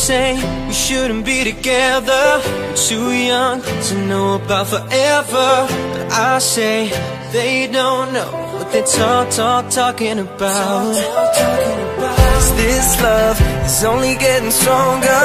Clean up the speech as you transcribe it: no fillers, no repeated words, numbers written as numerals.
say we shouldn't be together. We're too young to know about forever. But I say they don't know what they're talking about. 'Cause this love is only getting stronger.